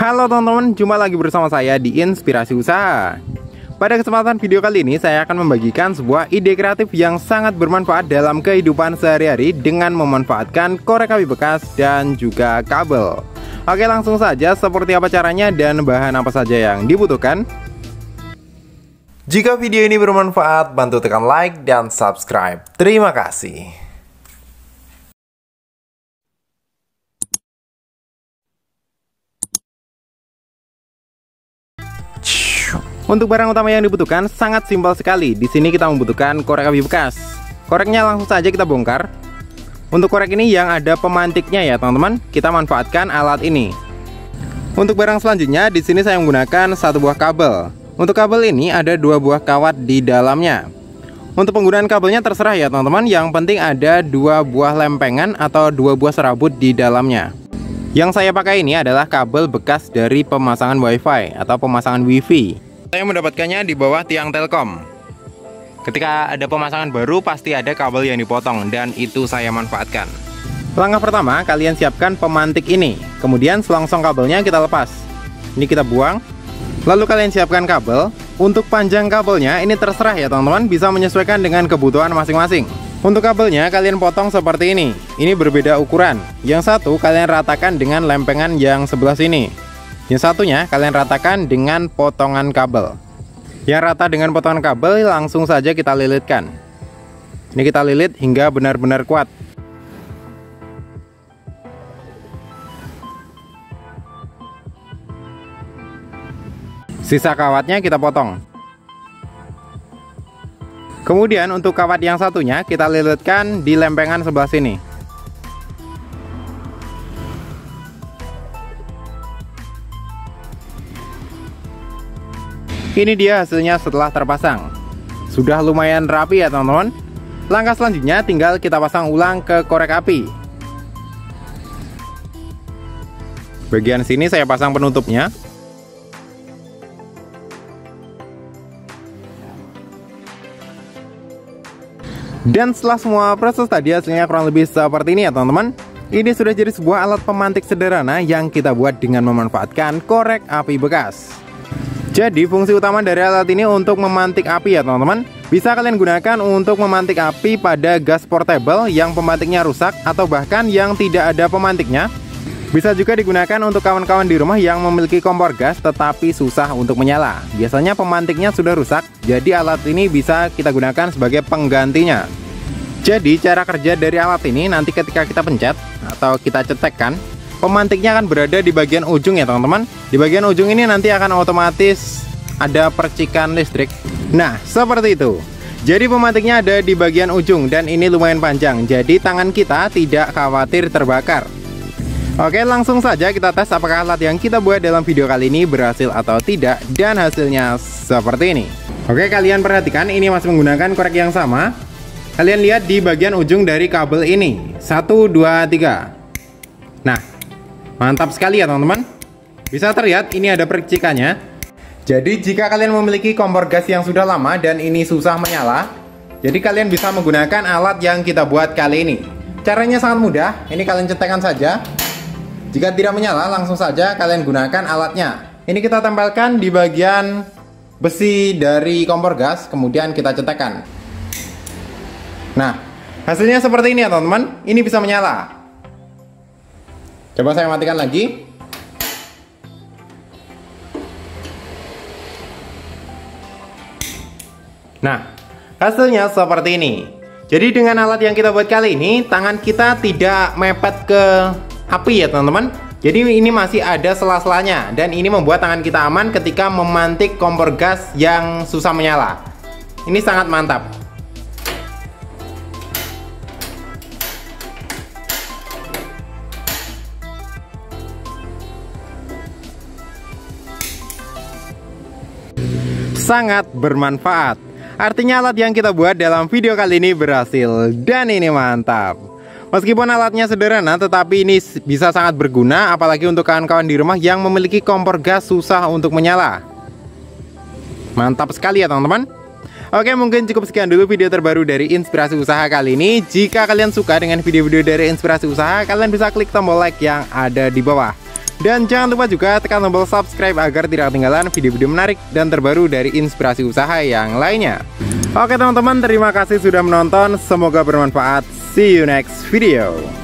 Halo teman-teman, jumpa lagi bersama saya di Inspirasi Usaha. Pada kesempatan video kali ini saya akan membagikan sebuah ide kreatif yang sangat bermanfaat dalam kehidupan sehari-hari dengan memanfaatkan korek api bekas dan juga kabel. Oke, langsung saja seperti apa caranya dan bahan apa saja yang dibutuhkan. Jika video ini bermanfaat, bantu tekan like dan subscribe. Terima kasih. Untuk barang utama yang dibutuhkan sangat simpel sekali. Di sini kita membutuhkan korek api bekas. Koreknya langsung saja kita bongkar. Untuk korek ini yang ada pemantiknya ya teman-teman, kita manfaatkan alat ini. Untuk barang selanjutnya, di sini saya menggunakan satu buah kabel. Untuk kabel ini ada dua buah kawat di dalamnya. Untuk penggunaan kabelnya terserah ya teman-teman. Yang penting ada dua buah lempengan atau dua buah serabut di dalamnya. Yang saya pakai ini adalah kabel bekas dari pemasangan WiFi atau pemasangan WiFi. Saya mendapatkannya di bawah tiang Telkom. Ketika ada pemasangan baru pasti ada kabel yang dipotong dan itu saya manfaatkan. Langkah pertama, kalian siapkan pemantik ini. Kemudian selongsong kabelnya kita lepas. Ini kita buang. Lalu kalian siapkan kabel. Untuk panjang kabelnya ini terserah ya teman-teman, bisa menyesuaikan dengan kebutuhan masing-masing. Untuk kabelnya kalian potong seperti ini. Ini berbeda ukuran. Yang satu kalian ratakan dengan lempengan yang sebelah sini. Yang satunya kalian ratakan dengan potongan kabel. Yang rata dengan potongan kabel langsung saja kita lilitkan. Ini kita lilit hingga benar-benar kuat. Sisa kawatnya kita potong. Kemudian untuk kawat yang satunya kita lilitkan di lempengan sebelah sini. Ini dia hasilnya setelah terpasang. Sudah lumayan rapi ya teman-teman. Langkah selanjutnya tinggal kita pasang ulang ke korek api. Bagian sini saya pasang penutupnya. Dan setelah semua proses tadi hasilnya kurang lebih seperti ini ya teman-teman. Ini sudah jadi sebuah alat pemantik sederhana yang kita buat dengan memanfaatkan korek api bekas. Jadi fungsi utama dari alat ini untuk memantik api ya teman-teman. Bisa kalian gunakan untuk memantik api pada gas portable yang pemantiknya rusak atau bahkan yang tidak ada pemantiknya. Bisa juga digunakan untuk kawan-kawan di rumah yang memiliki kompor gas tetapi susah untuk menyala. Biasanya pemantiknya sudah rusak, jadi alat ini bisa kita gunakan sebagai penggantinya. Jadi cara kerja dari alat ini nanti ketika kita pencet atau kita cetekkan, pemantiknya akan berada di bagian ujung ya teman-teman. Di bagian ujung ini nanti akan otomatis ada percikan listrik. Nah seperti itu. Jadi pemantiknya ada di bagian ujung dan ini lumayan panjang. Jadi tangan kita tidak khawatir terbakar. Oke, langsung saja kita tes apakah alat yang kita buat dalam video kali ini berhasil atau tidak. Dan hasilnya seperti ini. Oke, kalian perhatikan ini masih menggunakan korek yang sama. Kalian lihat di bagian ujung dari kabel ini 1, 2, 3. Nah, mantap sekali ya teman-teman. Bisa terlihat ini ada percikannya. Jadi jika kalian memiliki kompor gas yang sudah lama dan ini susah menyala, jadi kalian bisa menggunakan alat yang kita buat kali ini. Caranya sangat mudah. Ini kalian cetekkan saja. Jika tidak menyala langsung saja kalian gunakan alatnya. Ini kita tempelkan di bagian besi dari kompor gas, kemudian kita cetekkan. Nah, hasilnya seperti ini ya teman-teman. Ini bisa menyala. Coba saya matikan lagi. Nah, hasilnya seperti ini. Jadi dengan alat yang kita buat kali ini, tangan kita tidak mepet ke api ya teman-teman. Jadi ini masih ada sela-selanya. Dan ini membuat tangan kita aman ketika memantik kompor gas yang susah menyala. Ini sangat mantap. Sangat bermanfaat. Artinya alat yang kita buat dalam video kali ini berhasil dan ini mantap. Meskipun alatnya sederhana tetapi ini bisa sangat berguna apalagi untuk kawan-kawan di rumah yang memiliki kompor gas susah untuk menyala. Mantap sekali ya teman-teman. Oke, mungkin cukup sekian dulu video terbaru dari Inspirasi Usaha kali ini. Jika kalian suka dengan video-video dari Inspirasi Usaha, kalian bisa klik tombol like yang ada di bawah. Dan jangan lupa juga tekan tombol subscribe agar tidak ketinggalan video-video menarik dan terbaru dari Inspirasi Usaha yang lainnya. Oke teman-teman, terima kasih sudah menonton, semoga bermanfaat. See you next video.